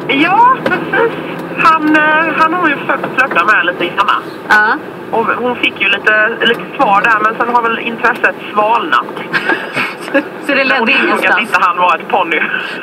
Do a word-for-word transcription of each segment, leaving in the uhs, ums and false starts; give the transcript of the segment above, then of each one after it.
Ja, precis. Han, han har ju försökt flörta med lite grann. Ja. Och hon fick ju lite, lite svar där, men sen har väl intresset svalnat. Så det ledde ingenstans. Att inte han var ett ponny.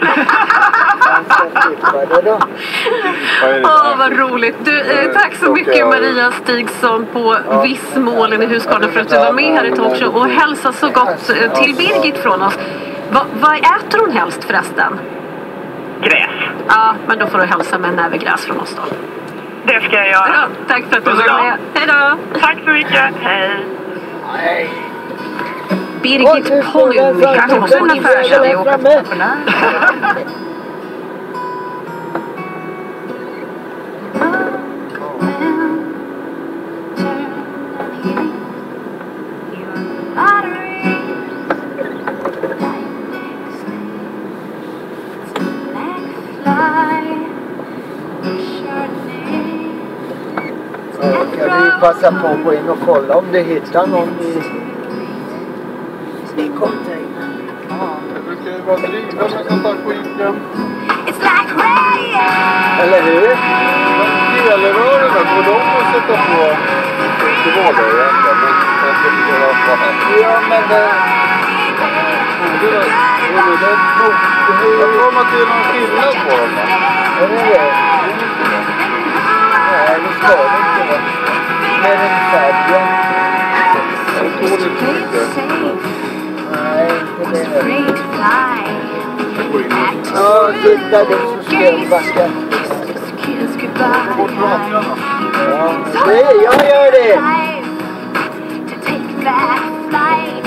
Åh, vad roligt. Du, eh, tack så mycket Maria Stigsson på Vissmålen i Husqvarna för att du var med här i talkshow. Och hälsa så gott eh, till Birgit från oss. Va, vad äter hon helst förresten? Gräs. Ja, men då får du hälsa med en näve gräs från oss då. Det ska jag göra. Ja, tack för att du var med. Hej då. Tack så mycket. Hej. Nej. Birgit Ponny. Kanske också en affärsidé åka på pensionär. Kan vi passa på att gå in och kolla om du hittar någon i, i containern. Ja, det brukar ju vara driva med sånt här skiten. Eller hur? Telerörerna, får de att sätta på till vardag egentligen? Men jag ska inte göra vad här. Ja, men det... Borde det? Borde det? Jag tror att det är någon skillnad på dem, va? Är det det? Nej, det ska det inte vara. Med den färgen. Jag tror det inte mycket. Nej, inte det heller. Jag går in. Ja, titta det så ska jag backa. Bort rakarna. Ja, det, jag gör det.